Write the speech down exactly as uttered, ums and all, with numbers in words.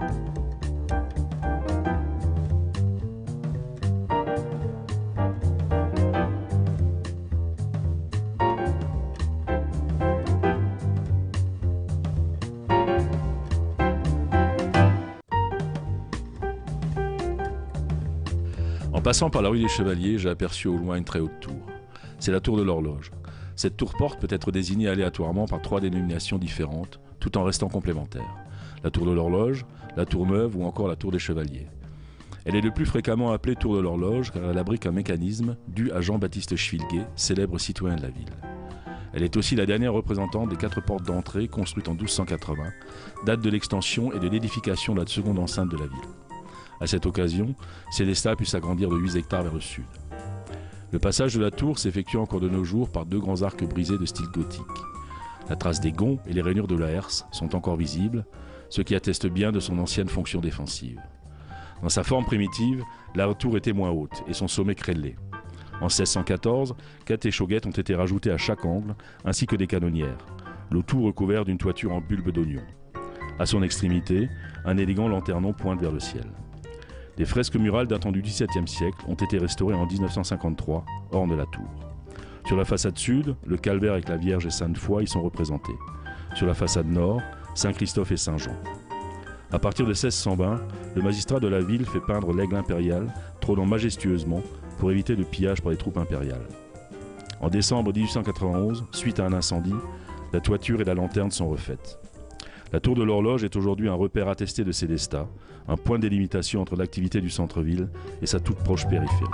En passant par la rue des Chevaliers, j'ai aperçu au loin une très haute tour. C'est la tour de l'horloge. Cette tour porte peut être désignée aléatoirement par trois dénominations différentes, tout en restant complémentaires. La tour de l'horloge, la tour neuve ou encore la tour des Chevaliers. Elle est le plus fréquemment appelée tour de l'horloge car elle abrite un mécanisme dû à Jean-Baptiste Schwilger, célèbre citoyen de la ville. Elle est aussi la dernière représentante des quatre portes d'entrée construites en douze cent quatre-vingts, date de l'extension et de l'édification de la seconde enceinte de la ville. À cette occasion, Célestat a pu s'agrandir de huit hectares vers le sud. Le passage de la tour s'effectue encore de nos jours par deux grands arcs brisés de style gothique. La trace des gonds et les rainures de la herse sont encore visibles, ce qui atteste bien de son ancienne fonction défensive. Dans sa forme primitive, la tour était moins haute et son sommet crénelé. En seize cent quatorze, quatre échauguettes ont été rajoutées à chaque angle, ainsi que des canonnières, le tout recouvert d'une toiture en bulbe d'oignon. À son extrémité, un élégant lanternon pointe vers le ciel. Des fresques murales datant du dix-septième siècle ont été restaurées en mille neuf cent cinquante-trois, ornent la tour. Sur la façade sud, le calvaire avec la Vierge et Sainte-Foy y sont représentés. Sur la façade nord, Saint-Christophe et Saint-Jean. À partir de seize cent vingt, le magistrat de la ville fait peindre l'aigle impérial, trônant majestueusement pour éviter le pillage par les troupes impériales. En décembre mille huit cent quatre-vingt-onze, suite à un incendie, la toiture et la lanterne sont refaites. La tour de l'horloge est aujourd'hui un repère attesté de Célestat, un point de délimitation entre l'activité du centre-ville et sa toute proche périphérie.